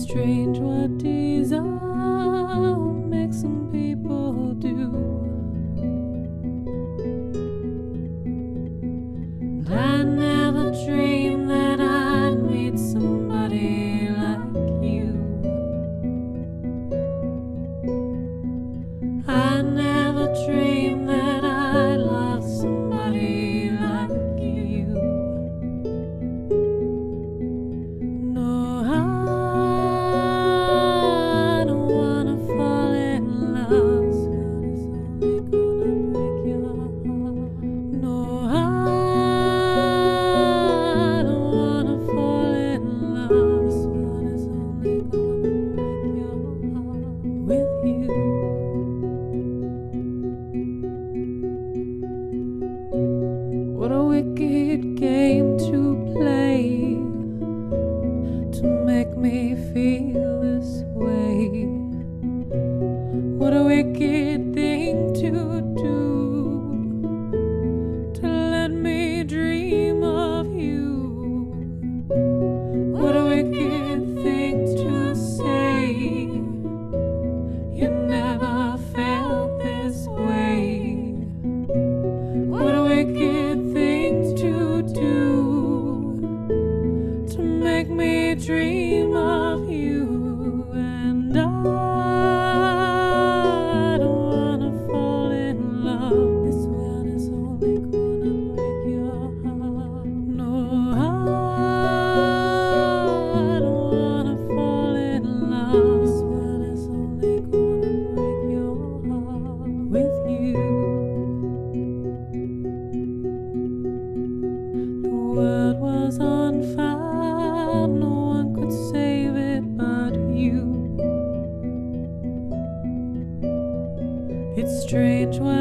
strange what desire makes some people do. And I never dreamed that I'd meet somebody like you. I never dreamed that I'd love somebody like you. No, I don't wanna fall in love. It's only gonna break your heart. No, I don't wanna fall in love. This one is only gonna break your heart with you. What a wicked game to play to make me feel this way. What a wicked thing to do, to let me dream of you. What a wicked thing to say. You never felt this way. What a wicked thing to do, to make me dream of you. And I don't wanna fall in love. This world is only gonna break your heart. No, I don't wanna fall in love. This world is only gonna break your heart with you. The world was on fire, no one could save it but you. It's strange what